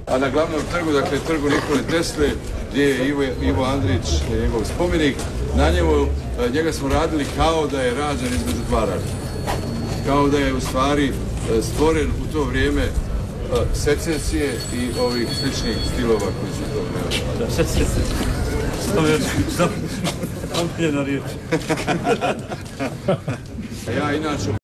A na glavnom trgu, dakle trgu Nikole Tesle, gdje je Ivo Andrić, njegov spomenik, na njemu, njega smo radili kao da je rađen između dva rata. Kao da je u stvari stvoren u to vrijeme secesije i ovih sličnih stilova koji su to vrijeme. Da, secesije. Omiljena riječ. Ja inače